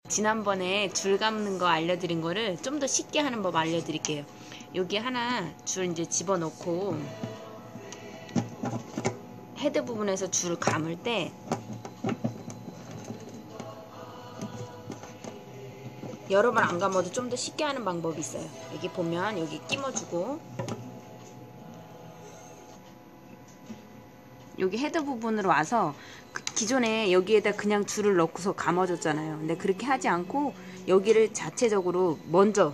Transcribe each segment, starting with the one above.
지난번에 줄 감는 거 알려드린 거를 좀 더 쉽게 하는 법 알려드릴게요. 여기 하나 줄 이제 집어넣고 헤드 부분에서 줄을 감을 때 여러 번 안 감아도 좀 더 쉽게 하는 방법이 있어요. 여기 보면 여기 끼워주고 여기 헤드 부분으로 와서 기존에 여기에다 그냥 줄을 넣고서 감아줬잖아요. 근데 그렇게 하지 않고 여기를 자체적으로 먼저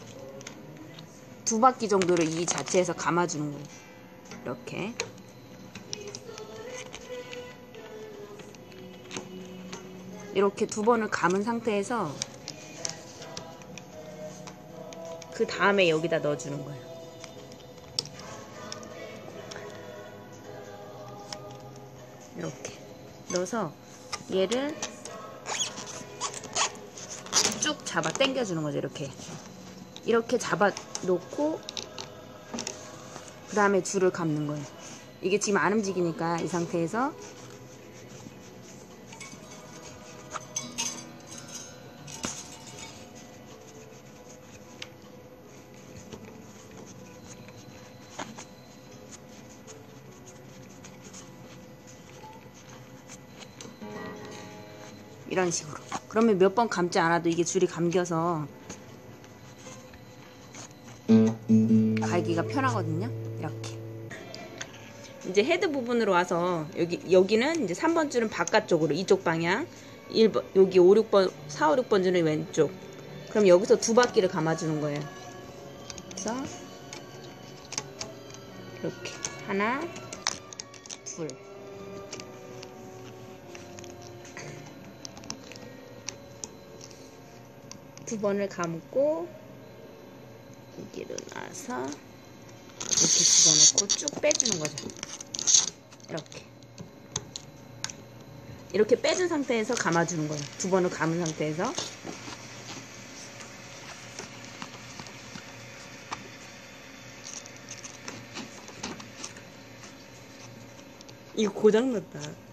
2바퀴 정도를 이 자체에서 감아주는 거예요. 이렇게 2번을 감은 상태에서 그 다음에 여기다 넣어주는 거예요. 이렇게 넣어서 얘를 쭉 잡아 당겨주는 거죠. 이렇게 잡아 놓고 그 다음에 줄을 감는 거예요. 이게 지금 안 움직이니까 이 상태에서 이런 식으로. 그러면 몇 번 감지 않아도 이게 줄이 감겨서 갈기가 편하거든요. 이렇게. 이제 헤드 부분으로 와서 여기는 이제 3번 줄은 바깥쪽으로 이쪽 방향, 1번 여기 5, 6번 4, 5, 6번 줄은 왼쪽. 그럼 여기서 2바퀴를 감아주는 거예요. 그래서 이렇게 하나, 둘. 두 번을 감고 여기로 놔서 이렇게 집어넣고 쭉 빼주는 거죠. 이렇게 빼준 상태에서 감아주는 거예요. 2번을 감은 상태에서. 이거 고장났다.